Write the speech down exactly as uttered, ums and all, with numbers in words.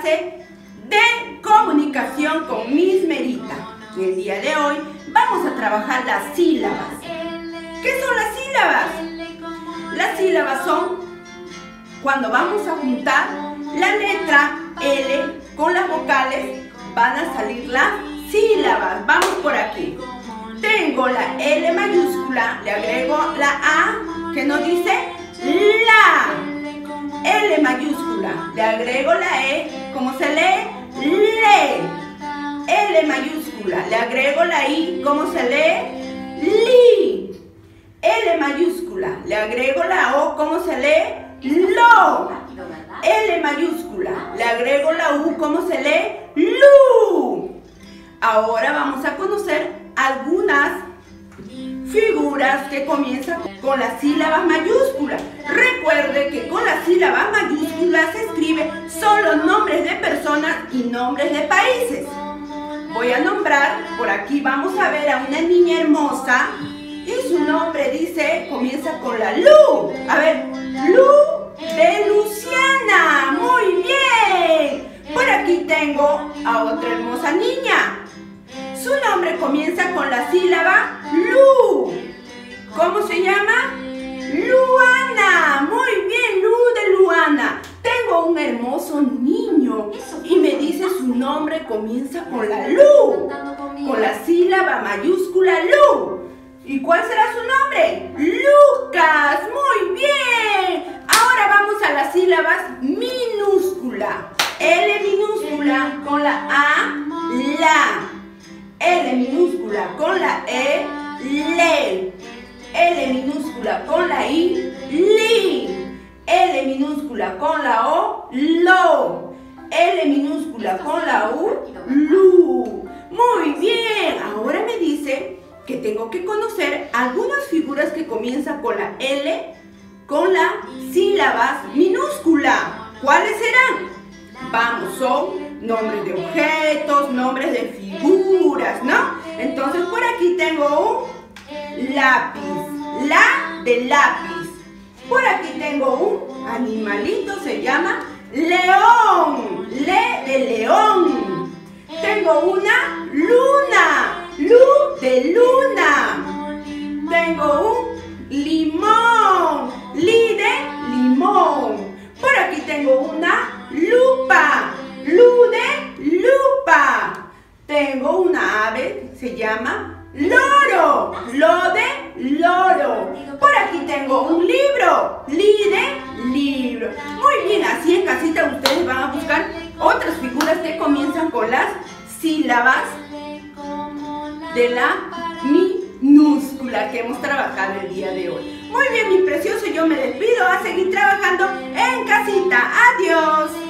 clase de comunicación con Miss Merita. Y el día de hoy vamos a trabajar las sílabas. ¿Qué son las sílabas? Las sílabas son cuando vamos a juntar la letra L con las vocales, van a salir las sílabas. Vamos por aquí. Tengo la L mayúscula, le agrego la A que nos dice la. L mayúscula, le agrego la E, ¿cómo se lee? Le. L mayúscula, le agrego la I, ¿cómo se lee? Li. L mayúscula, le agrego la O, ¿cómo se lee? Lo. L mayúscula, le agrego la U, ¿cómo se lee? Lu. Ahora vamos a conocer algunas figuras que comienzan con las sílabas mayúsculas. Recuerde que con las sílabas mayúsculas se escribe solo nombres de personas y nombres de países. Voy a nombrar, por aquí vamos a ver a una niña hermosa y su nombre dice, comienza con la Lu. A ver, Lu de Luciana. Muy bien. Por aquí tengo a otra hermosa niña. Su nombre comienza con la sílaba Lu. ¿Cómo se llama? Luana. Muy bien, Lu de Luana. Tengo un hermoso niño y me dice su nombre comienza con la Lu, con la sílaba mayúscula Lu. ¿Y cuál será su nombre? Lucas. Muy bien. Ahora vamos a las sílabas minúsculas. L minúscula con la A, la. L minúscula con la E, le. L minúscula con la I, li. L minúscula con la O, lo. L minúscula con la U, lu. Muy bien. Ahora me dice que tengo que conocer algunas figuras que comienzan con la L con las sílabas minúsculas. ¿Cuáles serán? Vamos, son nombres de objetos, nombres de figuras, ¿no? Entonces por aquí tengo un lápiz, la de lápiz. Por aquí tengo un animalito, se llama león, le de león. Tengo una luna, lu de luna. Tengo un limón, li de limón. Por aquí tengo una lupa, lu de lupa. Tengo una ave, se llama loro, lo de loro. Por aquí tengo un libro, li de libro. Muy bien, así en casita ustedes van a buscar otras figuras que comienzan con las sílabas de la minúscula que hemos trabajado el día de hoy. Muy bien, mi precioso, yo me despido a seguir trabajando en casita. Adiós.